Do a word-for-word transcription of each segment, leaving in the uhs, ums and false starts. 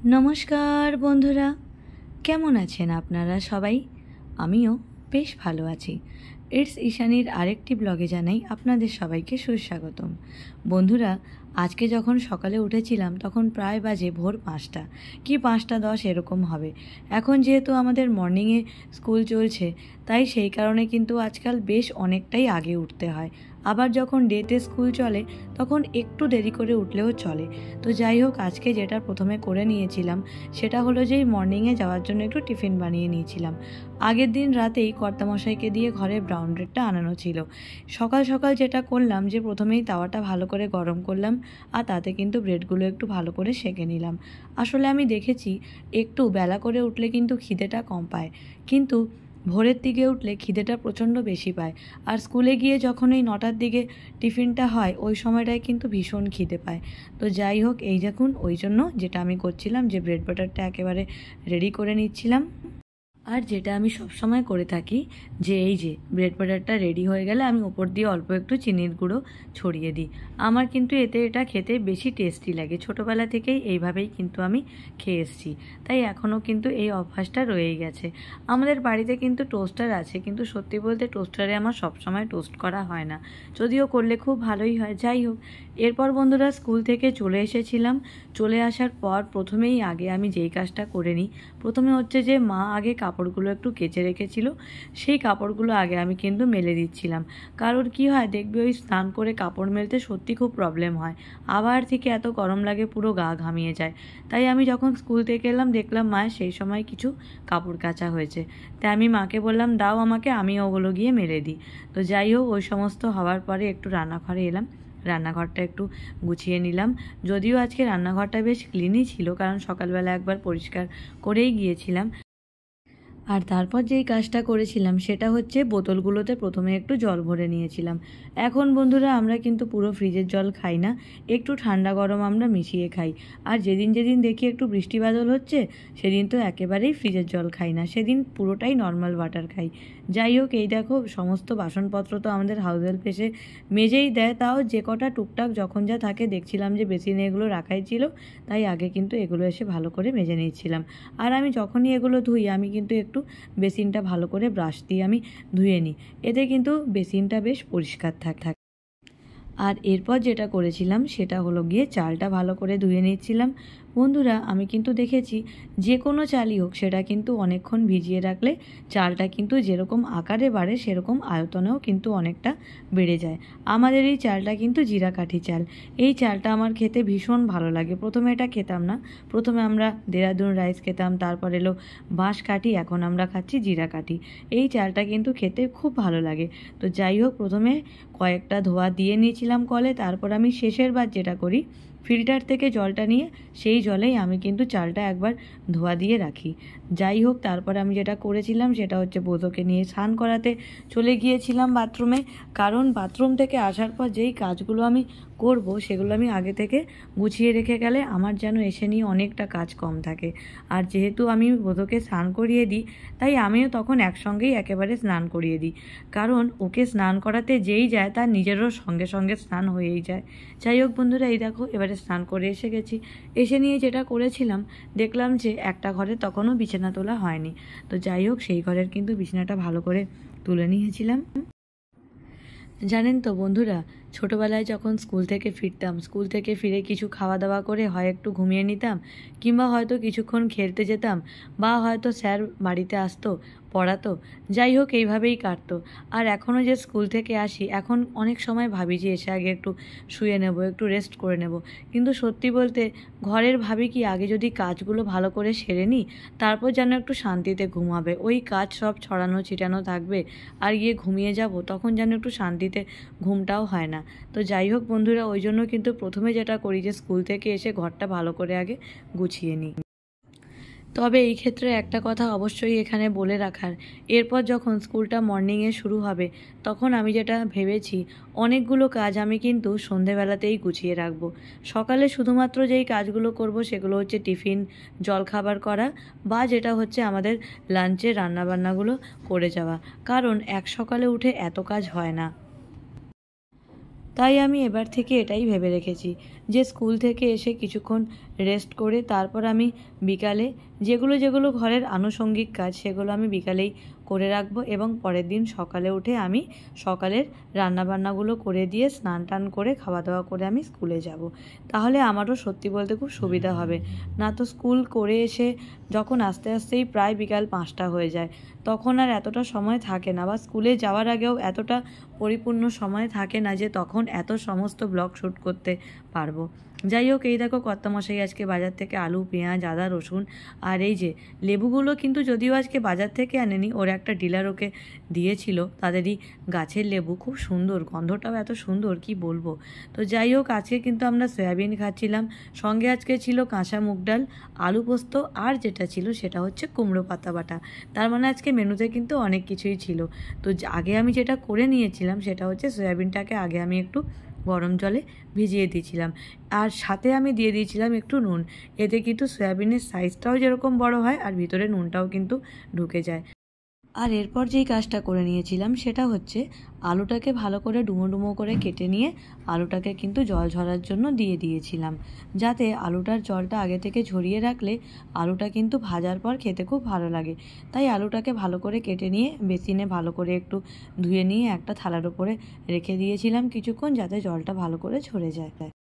नमस्कार बंधुरा केमन आছেন আপনারা সবাই। আমিও বেশ ভালো আছি। इट्स ईशानीर आरेकटी ब्लगे जानाई आपनादेर सबाइके सुस्वागतम। बंधुरा आजके जखन सकाले उठेछिलाम तखन प्राय बाजे भोर पाँचटा कि पाँचटा दस एरकम हबे। एखन जेहेतु आमादेर मर्निंगे स्कूल चलछे ताई सेई कारणे किन्तु आजकाल बेश अनेकटाई आगे उठते हय। आबार जखन डेते स्कूल चले तखन एकटू देरी करे उठलेও चले। तो যাই হোক আজকে যেটা প্রথমে করে নিয়েছিলাম সেটা হলো যে মর্নিংয়ে যাওয়ার জন্য একটু টিফিন বানিয়ে নিয়েছিলাম। আগের দিন রাতেই কর্তামশাইকে দিয়ে ঘরে ব্রাউন ব্রেডটা আনানো ছিল। সকাল সকাল যেটা করলাম যে প্রথমেই তাওয়াটা ভালো করে গরম করলাম আর তাতে কিন্তু ব্রেডগুলো একটু ভালো করে সেঁকে নিলাম। আসলে আমি দেখেছি একটু বেলা করে উঠলে কিন্তু খিদেটা কম পায়, কিন্তু ভোরের দিকে উঠলে খিদেটা প্রচণ্ড বেশি পায়। আর স্কুলে গিয়ে যখন এই নটার দিকে টিফিনটা হয় ওই সময়টায় কিন্তু ভীষণ খিদে পায়। তো যাই হোক এই দেখুন ওই জন্য যেটা আমি করছিলাম যে ব্রেড বাটারটা একেবারে রেডি করে নিচ্ছিলাম। আর যেটা আমি সব সময় করে থাকি যে এই যে ব্রেড বাটারটা রেডি হয়ে গেলে আমি ওপর দিয়ে অল্প একটু চিনির গুঁড়ো ছড়িয়ে দিই। আমার কিন্তু এতে এটা খেতে বেশি টেস্টি লাগে। ছোটোবেলা থেকেই এইভাবেই কিন্তু আমি খেয়ে এসেছি, তাই এখনও কিন্তু এই অভ্যাসটা রয়েই গেছে। আমাদের বাড়িতে কিন্তু টোস্টার আছে, কিন্তু সত্যি বলতে টোস্টারে আমার সব সময় টোস্ট করা হয় না, যদিও করলে খুব ভালোই হয়। যাই হোক এরপর বন্ধুরা স্কুল থেকে চলে এসেছিলাম। চলে আসার পর প্রথমেই আগে আমি যেই কাজটা করে নিই, প্রথমে হচ্ছে যে মা আগে কাপড়গুলো একটু কেচে রেখেছিল, সেই কাপড়গুলো আগে আমি কিন্তু মেলে দিচ্ছিলাম। কারণ কি হয় দেখবে ওই স্নান করে কাপড় মেলতে সত্যি খুব প্রবলেম হয়, আবার থেকে এত গরম লাগে পুরো গা ঘামিয়ে যায়। তাই আমি যখন স্কুল থেকে এলাম দেখলাম মায়ের সেই সময় কিছু কাপড় কাচা হয়েছে, তাই আমি মাকে বললাম দাও আমাকে, আমি ওগুলো গিয়ে মেলে দিই। তো যাই হোক ওই সমস্ত হওয়ার পরে একটু রান্নাঘরে এলাম, রান্নাঘরটা একটু গুছিয়ে নিলাম। যদিও আজকে রান্নাঘরটা বেশ ক্লিনই ছিল, কারণ সকালবেলা একবার পরিষ্কার করেই গিয়েছিলাম। আর তারপর যেই কাজটা করেছিলাম সেটা হচ্ছে বোতলগুলোতে প্রথমে একটু জল ভরে নিয়েছিলাম। এখন বন্ধুরা আমরা কিন্তু পুরো ফ্রিজের জল খাই না, একটু ঠান্ডা গরম আমরা মিশিয়ে খাই। আর যেদিন যেদিন দেখি একটু বৃষ্টি বাদল হচ্ছে সেদিন তো একেবারেই ফ্রিজের জল খাই না, সেদিন পুরোটাই নর্মাল ওয়াটার খাই। যাই হোক এই দেখো সমস্ত বাসনপত্র তো আমাদের হাউস হেল্প এসে মেজেই দেয়, তাও যে কটা টুকটাক যখন যা থাকে দেখছিলাম যে বেসিনে এগুলো রাখাই ছিল, তাই আগে কিন্তু এগুলো এসে ভালো করে মেজে নিচ্ছিলাম। আর আমি যখনই এগুলো ধুই আমি কিন্তু একটু বেসিনটা ভালো করে ব্রাশ দিয়ে আমি ধুয়ে নিই, এতে কিন্তু বেসিনটা বেশ পরিষ্কার থাকে। আর এরপর যেটা করেছিলাম সেটা হলো গিয়ে চালটা ভালো করে ধুয়ে নিচ্ছিলাম। বন্ধুরা আমি কিন্তু দেখেছি যে কোনো চালই হোক সেটা কিন্তু অনেকক্ষণ ভিজিয়ে রাখলে চালটা কিন্তু যেরকম আকারে বাড়ে সেরকম আয়তনেও কিন্তু অনেকটা বেড়ে যায়। আমাদের এই চালটা কিন্তু জিরাকাঠি চাল, এই চালটা আমার খেতে ভীষণ ভালো লাগে। প্রথমে এটা খেতাম না, প্রথমে আমরা দেরাদুন রাইস খেতাম, তারপর এলো বাঁশকাঠি, এখন আমরা খাচ্ছি জিরাকাঠি। এই চালটা কিন্তু খেতে খুব ভালো লাগে। তো যাই হোক প্রথমে কয়েকটা ধোয়া দিয়ে নিয়েছিলাম কলে, তারপর আমি শেষের বার যেটা করি ফিল্টার থেকে জলটা নিয়ে সেই জলেই আমি কিন্তু চালটা একবার ধোয়া দিয়ে রাখি। যাই হোক তারপর আমি যেটা করেছিলাম সেটা হচ্ছে বোধকে নিয়ে স্নান করাতে চলে গিয়েছিলাম বাথরুমে, কারণ বাথরুম থেকে আসার পর যেই কাজগুলো আমি করব সেগুলো আমি আগে থেকে গুছিয়ে রেখে গেলে আমার যেন এসে নিয়ে অনেকটা কাজ কম থাকে। আর যেহেতু আমি বোধকে স্নান করিয়ে দিই তাই আমিও তখন একসঙ্গেই একেবারে স্নান করিয়ে দিই, কারণ ওকে স্নান করাতে যেই যায় তার নিজেরও সঙ্গে সঙ্গে স্নান হয়েই যায়। যাই হোক বন্ধুরা এই দেখো এবারে স্নান করে এসে গেছি, এসে নিয়ে যেটা করেছিলাম দেখলাম যে একটা ঘরে তখনও বিছানা তোলা হয়নি। তো যাই হোক সেই ঘরের কিন্তু বিছানাটা ভালো করে তুলে নিয়েছিলাম। জানেন তো বন্ধুরা ছোটোবেলায় যখন স্কুল থেকে ফিরতাম, স্কুল থেকে ফিরে কিছু খাওয়া দাওয়া করে হয় একটু ঘুমিয়ে নিতাম, কিংবা হয়তো কিছুক্ষণ খেলতে যেতাম, বা হয়তো স্যার বাড়িতে আসতো পড়াতো, যাই হোক এইভাবেই কাটতো। আর এখনও যে স্কুল থেকে আসি এখন অনেক সময় ভাবি যে এসে আগে একটু শুয়ে নেব, একটু রেস্ট করে নেব, কিন্তু সত্যি বলতে ঘরের ভাবি কি আগে যদি কাজগুলো ভালো করে সেরে নিই তারপর যেন একটু শান্তিতে ঘুমাবে। ওই কাজ সব ছড়ানো ছিটানো থাকবে আর গিয়ে ঘুমিয়ে যাব, তখন যেন একটু শান্তিতে ঘুমটাও হয় না। তো যাই হোক বন্ধুরা ওই জন্য কিন্তু প্রথমে যেটা করি যে স্কুল থেকে এসে ঘরটা ভালো করে আগে গুছিয়ে নিই। তবে এই ক্ষেত্রে একটা কথা অবশ্যই এখানে বলে রাখার, এরপর যখন স্কুলটা মর্নিংয়ে শুরু হবে তখন আমি যেটা ভেবেছি অনেকগুলো কাজ আমি কিন্তু সন্ধেবেলাতেই গুছিয়ে রাখবো। সকালে শুধুমাত্র যেই কাজগুলো করব সেগুলো হচ্ছে টিফিন জলখাবার করা বা যেটা হচ্ছে আমাদের লাঞ্চের রান্নাবান্নাগুলো করে যাওয়া, কারণ এক সকালে উঠে এত কাজ হয় না। তাই আমি এবার থেকে এটাই ভেবে রেখেছি যে স্কুল থেকে এসে কিছুক্ষণ রেস্ট করে তারপর আমি বিকালে যেগুলো যেগুলো ঘরের আনুষঙ্গিক কাজ সেগুলো আমি বিকালেই করে রাখবো এবং পরের দিন সকালে উঠে আমি সকালের রান্নাবান্নাগুলো করে দিয়ে স্নান টান করে খাওয়া দাওয়া করে আমি স্কুলে যাব। তাহলে আমারও সত্যি বলতে খুব সুবিধা হবে। না তো স্কুল করে এসে যখন আস্তে আস্তেই প্রায় বিকাল পাঁচটা হয়ে যায়, তখন আর এতটা সময় থাকে না, বা স্কুলে যাওয়ার আগেও এতটা পরিপূর্ণ সময় থাকে না যে তখন এত সমস্ত ব্লগ শ্যুট করতে পারবো। যাই হোক, এই দেখো কর্তামশাই আজকে বাজার থেকে আলু, পেঁয়াজ, আদা, রসুন আর এই যে লেবুগুলো কিন্তু যদিও আজকে বাজার থেকে আনেনি, ওর একটা ডিলার ওকে দিয়েছিল, তাদেরই গাছের লেবু, খুব সুন্দর, গন্ধটাও এত সুন্দর কি বলবো। তো যাই হোক, আজকে কিন্তু আমরা সয়াবিন খাচ্ছিলাম, সঙ্গে আজকে ছিল কাঁচা মুগ ডাল, আলু পোস্ত, আর যেটা ছিল সেটা হচ্ছে কুমড়ো পাতা বাটা। তার মানে আজকে মেনুতে কিন্তু অনেক কিছুই ছিল। তো আগে আমি যেটা করে নিয়েছিলাম সেটা হচ্ছে সয়াবিনটাকে আগে আমি একটু গরম জলে ভিজিয়ে দিয়েছিলাম, আর সাথে আমি দিয়ে দিয়েছিলাম একটু নুন। এতে কিন্তু সয়াবিনের সাইজটাও যেরকম বড় হয় আর ভিতরে নুনটাও কিন্তু ঢুকে যায়। আর এরপর যেই কাজটা করে নিয়েছিলাম সেটা হচ্ছে আলুটাকে ভালো করে ডুমো ডুমো করে কেটে নিয়ে আলুটাকে কিন্তু জল ঝরার জন্য দিয়ে দিয়েছিলাম, যাতে আলুটার জলটা আগে থেকে ঝরিয়ে রাখলে আলুটা কিন্তু ভাজার পর খেতে খুব ভালো লাগে। তাই আলুটাকে ভালো করে কেটে নিয়ে বেসিনে ভালো করে একটু ধুয়ে নিয়ে একটা থালার উপরে রেখে দিয়েছিলাম কিছুক্ষণ, যাতে জলটা ভালো করে ঝরে যায়।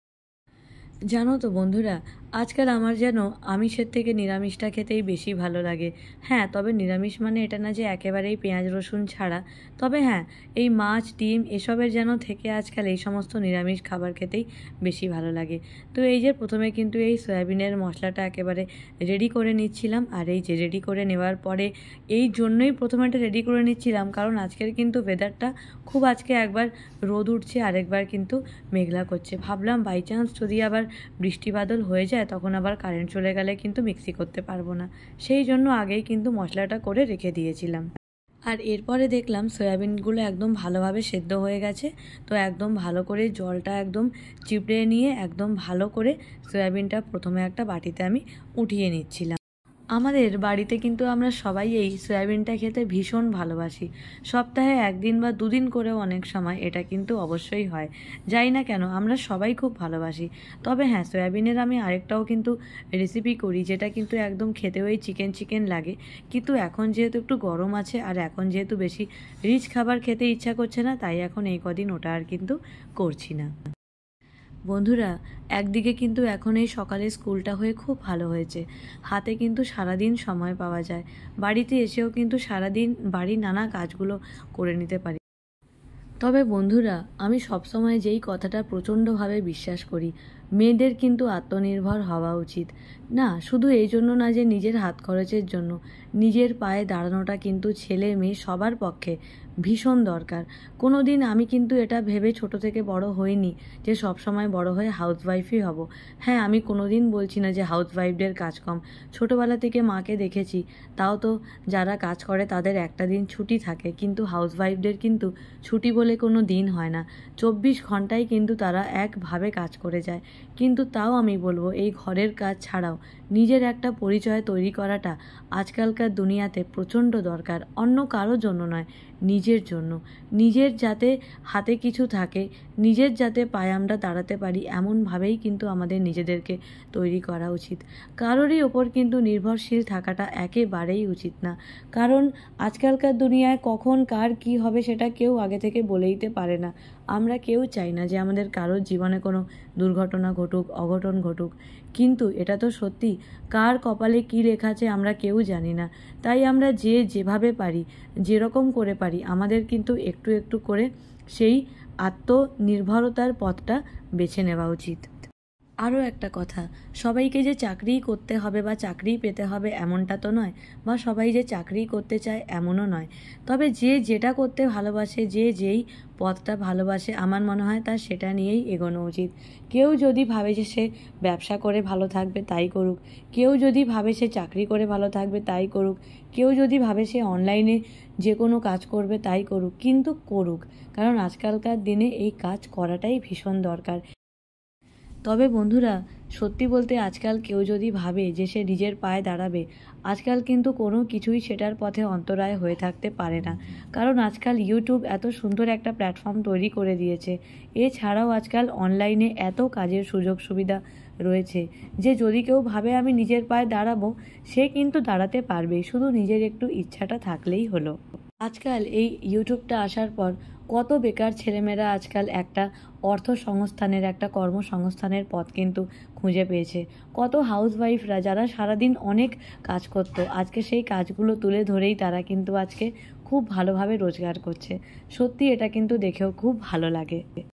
জানো তো বন্ধুরা, আজকাল আমার যেন আমিষের থেকে নিরামিষটা খেতেই বেশি ভালো লাগে। হ্যাঁ, তবে নিরামিষ মানে এটা না যে একেবারেই পেঁয়াজ রসুন ছাড়া, তবে হ্যাঁ, এই মাছ ডিম এসবের যেন থেকে আজকাল এই সমস্ত নিরামিষ খাবার খেতেই বেশি ভালো লাগে। তো এই যে প্রথমে কিন্তু এই সয়াবিনের মশলাটা একেবারে রেডি করে নিচ্ছিলাম, আর এই যে রেডি করে নেওয়ার পরে এই জন্যই প্রথমে এটা রেডি করে নিচ্ছিলাম, কারণ আজকের কিন্তু ওয়েদারটা খুব, আজকে একবার রোদ উঠছে আরেকবার কিন্তু মেঘলা করছে। ভাবলাম বাই চান্স যদি আবার বৃষ্টি বাদল হয়ে যায় তখন আবার কারেন্ট চলে গেলে কিন্তু মিক্সি করতে পারবো না, সেই জন্য আগেই কিন্তু মশলাটা করে রেখে দিয়েছিলাম। আর এরপরে দেখলাম সয়াবিনগুলো একদম ভালোভাবে সেদ্ধ হয়ে গেছে, তো একদম ভালো করে জলটা একদম চিপড়ে নিয়ে একদম ভালো করে সয়াবিনটা প্রথমে একটা বাটিতে আমি উঠিয়ে নিচ্ছিলাম। আমাদের বাড়িতে কিন্তু আমরা সবাই এই সয়াবিনটা খেতে ভীষণ ভালোবাসি। সপ্তাহে একদিন বা দুদিন করেও অনেক সময় এটা কিন্তু অবশ্যই হয়। যাই না কেন, আমরা সবাই খুব ভালোবাসি। তবে হ্যাঁ, সয়াবিনের আমি আরেকটাও কিন্তু রেসিপি করি, যেটা কিন্তু একদম খেতে ওই চিকেন চিকেন লাগে, কিন্তু এখন যেহেতু একটু গরম আছে আর এখন যেহেতু বেশি রিচ খাবার খেতে ইচ্ছা করছে না, তাই এখন এই কদিন ওটা আর কিন্তু করছি না। বন্ধুরা, একদিকে কিন্তু এখন এই সকালে স্কুলটা হয়ে খুব ভালো হয়েছে, হাতে কিন্তু সারাদিন সময় পাওয়া যায়, বাড়িতে এসেও কিন্তু সারাদিন বাড়ির নানা কাজগুলো করে নিতে পারি। তবে বন্ধুরা, আমি সবসময় যেই কথাটা প্রচণ্ডভাবে বিশ্বাস করি, মেয়েদের কিন্তু আত্মনির্ভর হওয়া উচিত। না, শুধু এই জন্য না যে নিজের হাত খরচের জন্য, নিজের পায়ে দাঁড়ানোটা কিন্তু ছেলে মেয়ে সবার পক্ষে ভীষণ দরকার। কোনো দিন আমি কিন্তু এটা ভেবে ছোট থেকে বড় হইনি যে সব সময় বড় হয়ে হাউসওয়াইফই হব। হ্যাঁ, আমি কোনো দিন বলছি না যে হাউসওয়াইফদের কাজ কম, ছোটোবেলা থেকে মাকে দেখেছি, তাও তো যারা কাজ করে তাদের একটা দিন ছুটি থাকে, কিন্তু হাউসওয়াইফদের কিন্তু ছুটি বলে কোনো দিন হয় না, চব্বিশ ঘন্টায় কিন্তু তারা একভাবে কাজ করে যায়। কিন্তু তাও আমি বলবো, এই ঘরের কাজ ছাড়াও নিজের একটা পরিচয় তৈরি করাটা আজকালকার দুনিয়াতে প্রচণ্ড দরকার। অন্য কারোর জন্য নয়, নিজের জন্য। নিজের যাতে হাতে কিছু থাকে, নিজের যাতে পায়ে আমরা দাঁড়াতে পারি, এমনভাবেই কিন্তু আমাদের নিজেদেরকে তৈরি করা উচিত। কারোরই ওপর কিন্তু নির্ভরশীল থাকাটা একেবারেই উচিত না, কারণ আজকালকার দুনিয়ায় কখন কার কি হবে সেটা কেউ আগে থেকে বলে দিতে পারে না। আমরা কেউ চাই না যে আমাদের কারোর জীবনে কোনো দুর্ঘটনা ঘটুক, অঘটন ঘটুক, কিন্তু এটা তো সত্যি, কার কপালে কী লেখা আছে আমরা কেউ জানি না। তাই আমরা যে যেভাবে পারি, যেরকম করে পারি, আমাদের কিন্তু একটু একটু করে সেই আত্মনির্ভরতার পথটা বেছে নেওয়া উচিত। আরও একটা কথা, সবাইকে যে চাকরিই করতে হবে বা চাকরিই পেতে হবে এমনটা তো নয়, বা সবাই যে চাকরিই করতে চায় এমনও নয়। তবে যে যেটা করতে ভালোবাসে, যে যেই পথটা ভালোবাসে, আমার মনে হয় তার সেটা নিয়েই এগোনো উচিত। কেউ যদি ভাবে যে সে ব্যবসা করে ভালো থাকবে তাই করুক, কেউ যদি ভাবে সে চাকরি করে ভালো থাকবে তাই করুক, কেউ যদি ভাবে সে অনলাইনে যে কোনো কাজ করবে তাই করুক, কিন্তু করুক, কারণ আজকালকার দিনে এই কাজ করাটাই ভীষণ দরকার। তবে বন্ধুরা, সত্যি বলতে আজকাল কেউ যদি ভাবে যে সে নিজের পায়ে দাঁড়াবে, আজকাল কিন্তু কোনো কিছুই সেটার পথে অন্তরায় হয়ে থাকতে পারে না। কারণ আজকাল ইউটিউব এত সুন্দর একটা প্ল্যাটফর্ম তৈরি করে দিয়েছে। এছাড়াও আজকাল অনলাইনে এত কাজের সুযোগ সুবিধা রয়েছে যে যদি কেউ ভাবে আমি নিজের পায়ে দাঁড়াবো, সে কিন্তু দাঁড়াতে পারবে, শুধু নিজের একটু ইচ্ছাটা থাকলেই হলো। আজকাল এই ইউটিউবটা আসার পর কত বেকার ছেলেমেয়েরা আজকাল একটা অর্থ সংস্থানের, একটা কর্মসংস্থানের পথ কিন্তু খুঁজে পেয়েছে। কত হাউসওয়াইফরা যারা সারাদিন অনেক কাজ করতো, আজকে সেই কাজগুলো তুলে ধরেই তারা কিন্তু আজকে খুব ভালোভাবে রোজগার করছে। সত্যি এটা কিন্তু দেখেও খুব ভালো লাগে।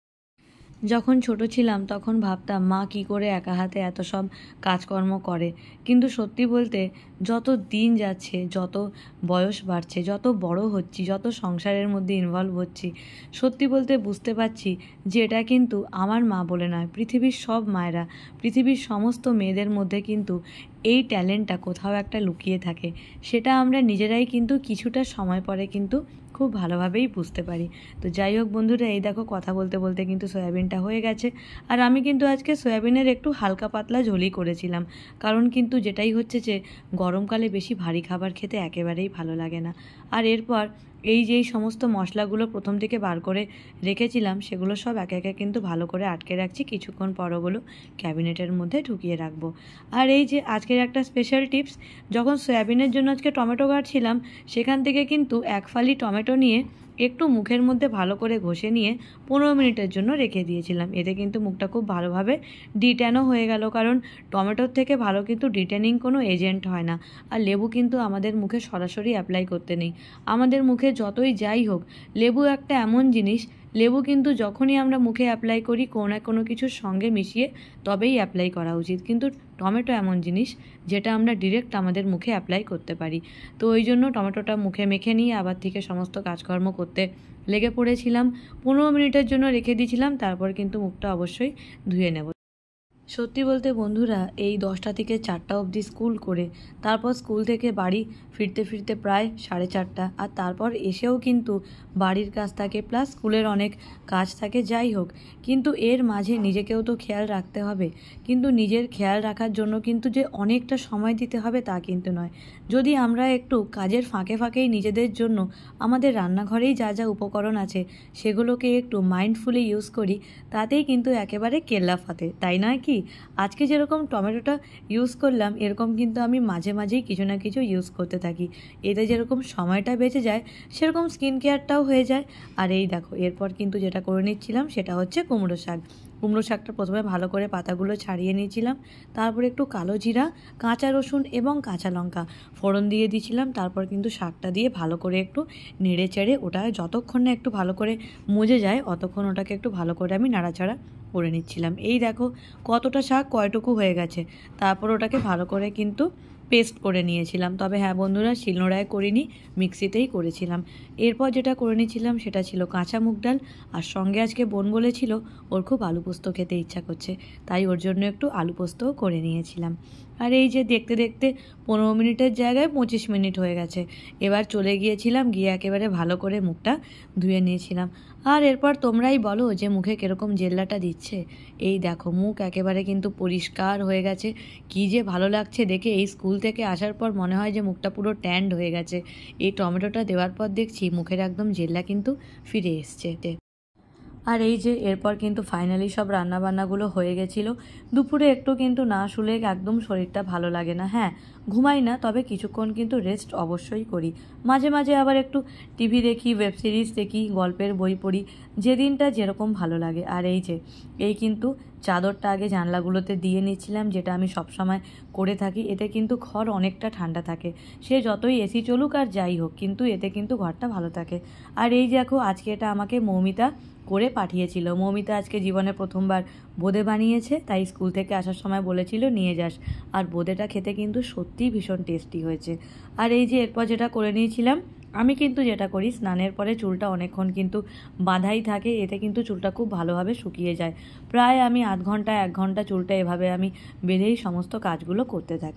যখন ছোট ছিলাম তখন ভাবতাম মা কি করে একা হাতে এত সব কাজকর্ম করে, কিন্তু সত্যি বলতে যত দিন যাচ্ছে, যত বয়স বাড়ছে, যত বড় হচ্ছি, যত সংসারের মধ্যে ইনভলভ হচ্ছি, সত্যি বলতে বুঝতে পারছি যে এটা কিন্তু আমার মা বলে নয়, পৃথিবীর সব মায়েরা, পৃথিবীর সমস্ত মেয়েদের মধ্যে কিন্তু এই ট্যালেন্টটা কোথাও একটা লুকিয়ে থাকে। সেটা আমরা নিজেরাই কিন্তু কিছুটা সময় পরে কিন্তু খুব ভালোভাবেই বুঝতে পারি। তো যাই হোক বন্ধুরা, এই দেখো কথা বলতে বলতে কিন্তু সয়াবিনটা হয়ে গেছে। আর আমি কিন্তু আজকে সয়াবিনের একটু হালকা পাতলা ঝোলই করেছিলাম, কারণ কিন্তু যেটাই হচ্ছে যে গরমকালে বেশি ভারী খাবার খেতে একেবারেই ভালো লাগে না। আর এরপর এই যে সমস্ত মশলাগুলো প্রথম থেকে বার করে রেখেছিলাম, সেগুলো সব একে একে কিন্তু ভালো করে আটকে রাখছি, কিছুক্ষণ পর ওগুলো ক্যাবিনেটের মধ্যে ঢুকিয়ে রাখবো। আর এই যে আজকের একটা স্পেশাল টিপস, যখন সয়াবিনের জন্য আজকে টমেটো কাটছিলাম, সেখান থেকে কিন্তু এক ফালি টমেটো নিয়ে একটু মুখের মধ্যে ভালো করে ঘষে নিয়ে পনেরো মিনিটের জন্য রেখে দিয়েছিলাম। এতে কিন্তু মুখটা খুব ভালোভাবে ডিট্যানও হয়ে গেল, কারণ টমেটোর থেকে ভালো কিন্তু ডিটেনিং কোনো এজেন্ট হয় না। আর লেবু কিন্তু আমাদের মুখে সরাসরি অ্যাপ্লাই করতে নেই। আমাদের মুখে যতই যাই হোক, লেবু একটা এমন জিনিস, লেবু কিন্তু যখনই আমরা মুখে অ্যাপ্লাই করি কোনো না কোনো কিছুর সঙ্গে মিশিয়ে তবেই অ্যাপ্লাই করা উচিত। কিন্তু টমেটো এমন জিনিস যেটা আমরা ডিরেক্ট আমাদের মুখে অ্যাপ্লাই করতে পারি। তো ওই জন্য টমেটোটা মুখে মেখে নিয়ে আবার থেকে সমস্ত কাজকর্ম করতে লেগে পড়েছিলাম। পনেরো মিনিটের জন্য রেখে দিয়েছিলাম, তারপর কিন্তু মুখটা অবশ্যই ধুয়ে নেব। সত্যি বলতে বন্ধুরা, এই দশটা থেকে চারটা অবধি স্কুল করে তারপর স্কুল থেকে বাড়ি ফিরতে ফিরতে প্রায় সাড়ে চারটা, আর তারপর এসেও কিন্তু বাড়ির কাজ থাকে, প্লাস স্কুলের অনেক কাজ থাকে। যাই হোক, কিন্তু এর মাঝে নিজেকেও তো খেয়াল রাখতে হবে। কিন্তু নিজের খেয়াল রাখার জন্য কিন্তু যে অনেকটা সময় দিতে হবে তা কিন্তু নয়। যদি আমরা একটু কাজের ফাঁকে ফাঁকেই নিজেদের জন্য আমাদের রান্নাঘরেই যা যা উপকরণ আছে সেগুলোকে একটু মাইন্ডফুলি ইউজ করি, তাতেই কিন্তু একেবারে কেল্লা ফাতে, তাই নয় কি? আজকে যেরকম টমেটোটা ইউজ করলাম, এরকম কিন্তু আমি মাঝে মাঝেই কিছু না কিছু ইউজ করতে থাকি। এতে যেরকম সময়টা বেঁচে যায়, সেরকম স্কিন কেয়ারটাও হয়ে যায়। আর এই দেখো, এরপর কিন্তু যেটা করে নিচ্ছিলাম সেটা হচ্ছে কুমড়ো শাক। কুমড়ো শাকটা প্রথমে ভালো করে পাতাগুলো ছাড়িয়ে নিয়েছিলাম, তারপর একটু কালো জিরা, কাঁচা রসুন এবং কাঁচা লঙ্কা ফোড়ন দিয়ে দিয়েছিলাম। তারপর কিন্তু শাকটা দিয়ে ভালো করে একটু নেড়ে চেড়ে ওটা যতক্ষণ না একটু ভালো করে মজে যায়, অতক্ষণ ওটাকে একটু ভালো করে আমি নাড়াচাড়া করে নিচ্ছিলাম। এই দেখো কতটা শাক কয়টুকু হয়ে গেছে। তারপর ওটাকে ভালো করে কিন্তু পেস্ট করে নিয়েছিলাম। তবে হ্যাঁ বন্ধুরা, শিলনোড়ায় করিনি, মিক্সিতেই করেছিলাম। এরপর যেটা করে নিয়েছিলাম সেটা ছিল কাঁচা মুগ ডাল, আর সঙ্গে আজকে বোন বলেছিল ওর খুব আলু পোস্ত খেতে ইচ্ছা করছে, তাই ওর জন্য একটু আলু পোস্তও করে নিয়েছিলাম। আর এই যে দেখতে দেখতে পনেরো মিনিটের জায়গায় পঁচিশ মিনিট হয়ে গেছে। এবার চলে গিয়েছিলাম, গিয়ে একেবারে ভালো করে মুখটা ধুয়ে নিয়েছিলাম। আর এরপর তোমরাই বলো যে মুখে কীরকম জেল্লাটা দিচ্ছে। এই দেখো মুখ একেবারে কিন্তু পরিষ্কার হয়ে গেছে, কী যে ভালো লাগছে দেখে। এই স্কুল থেকে আসার পর মনে হয় যে মুখটা পুরো ট্যান্ড হয়ে গেছে। এই টমেটোটা দেওয়ার পর দেখছি মুখের একদম জেল্লা কিন্তু ফিরে এসছে। আর এই যে এরপর কিন্তু ফাইনালি সব রান্নাবান্নাগুলো হয়ে গেছিলো। দুপুরে একটু কিন্তু না শুলে একদম শরীরটা ভালো লাগে না। হ্যাঁ, ঘুমাই না, তবে কিছুক্ষণ কিন্তু রেস্ট অবশ্যই করি। মাঝে মাঝে আবার একটু টিভি দেখি, ওয়েব সিরিজ দেখি, গল্পের বই পড়ি, যেদিনটা যেরকম ভালো লাগে। আর এই যে এই কিন্তু চাদরটা আগে জানলাগুলোতে দিয়ে নিচ্ছিলাম, যেটা আমি সবসময় করে থাকি। এতে কিন্তু ঘর অনেকটা ঠান্ডা থাকে, সে যতই এসি চলুক আর যাই হোক, কিন্তু এতে কিন্তু ঘরটা ভালো থাকে। আর এই দেখো আজকে এটা আমাকে মৌমিতা করে পাঠিয়েছিল। মৌমিতা আজকে জীবনে প্রথমবার বোঁদে বানিয়েছে, তাই স্কুল থেকে আসার সময় বলেছিল নিয়ে যাস। আর বোঁদেটা খেতে কিন্তু সত্যিই ভীষণ টেস্টি হয়েছে। আর এই যে এরপর যেটা করে নিয়েছিলাম, আমি কিন্তু যেটা করি, স্নানের পরে চুলটা অনেকক্ষণ কিন্তু বাঁধাই থাকে, এতে কিন্তু চুলটা খুব ভালোভাবে শুকিয়ে যায়। প্রায় আমি আধ ঘন্টা এক ঘন্টা চুলটা এভাবে আমি বেঁধেই সমস্ত কাজগুলো করতে থাকি।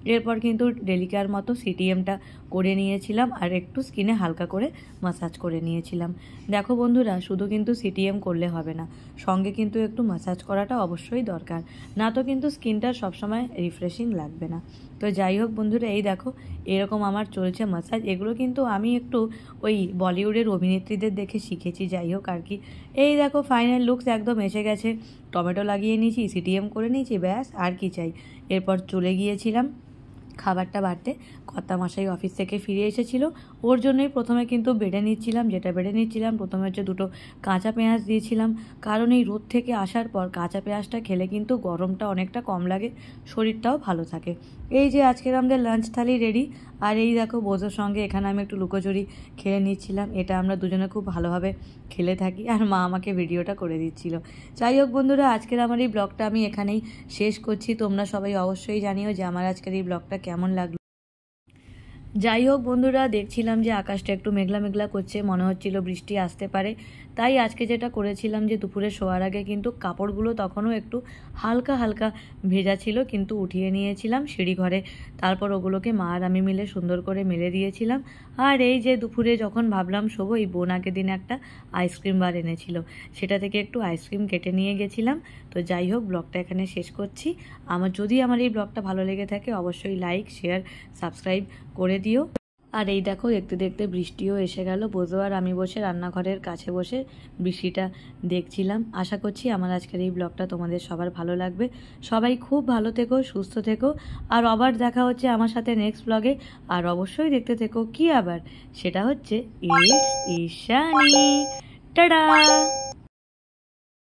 এরপর কিন্তু ডেলিকার মতো সিটিএমটা করে নিয়েছিলাম আর একটু স্কিনে হালকা করে মাসাজ করে নিয়েছিলাম। দেখো বন্ধুরা, শুধু কিন্তু সিটিএম করলে হবে না, সঙ্গে কিন্তু একটু মাসাজ করাটা অবশ্যই দরকার, না তো কিন্তু স্কিনটা সবসময় রিফ্রেশিং লাগবে না। তো যাই হোক বন্ধুরা, এই দেখো এরকম আমার চলছে মাসাজ। এগুলো কিন্তু আমি একটু ওই বলিউডের অভিনেত্রীদের দেখে শিখেছি, যাই হোক আর কি। এই দেখো ফাইনাল লুকস একদম এসে গেছে, টমেটো লাগিয়ে নিয়েছি, সিটিএম করে নিয়েছি, ব্যাস আর কি চাই। এরপর চলে গিয়েছিলাম খাবারটা বাড়তে। কর্তামশাই অফিস থেকে ফিরে এসেছিলো, ওর জন্যই প্রথমে কিন্তু বেড়ে নিচ্ছিলাম। যেটা বেড়ে নিচ্ছিলাম প্রথমে হচ্ছে দুটো কাঁচা পেঁয়াজ দিয়েছিলাম, কারণ এই রোদ থেকে আসার পর কাঁচা পেঁয়াজটা খেলে কিন্তু গরমটা অনেকটা কম লাগে, শরীরটাও ভালো থাকে। এই যে আজকের আমাদের লাঞ্চ থালি রেডি। আর এই দেখো বোঝোর সঙ্গে এখানে আমি একটু লুকোচুরি খেলে নিচ্ছিলাম, এটা আমরা দুজনে খুব ভালোভাবে খেলে থাকি, আর মা আমাকে ভিডিওটা করে দিচ্ছিল। যাই হোক বন্ধুরা, আজকের আমার এই ব্লগটা আমি এখানেই শেষ করছি। তোমরা সবাই অবশ্যই জানিও যে আমার আজকের এই ব্লগটা কেমন লাগলো। যাই হোক বন্ধুরা, দেখছিলাম যে আকাশটা একটু মেঘলা মেঘলা করছে, মনে হচ্ছিল বৃষ্টি আসতে পারে। তাই আজকে যেটা করেছিলাম যে দুপুরে শোয়ার আগে কিন্তু কাপড়গুলো তখনও একটু হালকা হালকা ভেজা ছিল, কিন্তু উঠিয়ে নিয়েছিলাম সিঁড়ি ঘরে। তারপর ওগুলোকে মা আর আমি মিলে সুন্দর করে মেলে দিয়েছিলাম। আর এই যে দুপুরে যখন ভাবলাম শোবো, এই বোন আগের দিন একটা আইসক্রিম বার এনেছিল, সেটা থেকে একটু আইসক্রিম কেটে নিয়ে গেছিলাম। তো যাই হোক, ব্লগটা এখানে শেষ করছি। আমার যদি আমার এই ব্লগটা ভালো লেগে থাকে অবশ্যই লাইক, শেয়ার, সাবস্ক্রাইব করে দিও। আর এই দেখো দেখতে দেখতে বৃষ্টিও এসে গেল। বোঝো আর আমি বসে রান্নাঘরের কাছে বসে বৃষ্টিটা দেখছিলাম। আশা করছি আমার আজকের এই ব্লগটা তোমাদের সবার ভালো লাগবে। সবাই খুব ভালো থেকো, সুস্থ থেকো, আর আবার দেখা হচ্ছে আমার সাথে নেক্সট ব্লগে। আর অবশ্যই দেখতে থেকো কি আবার, সেটা হচ্ছে ইটস ইশানি। টাটা।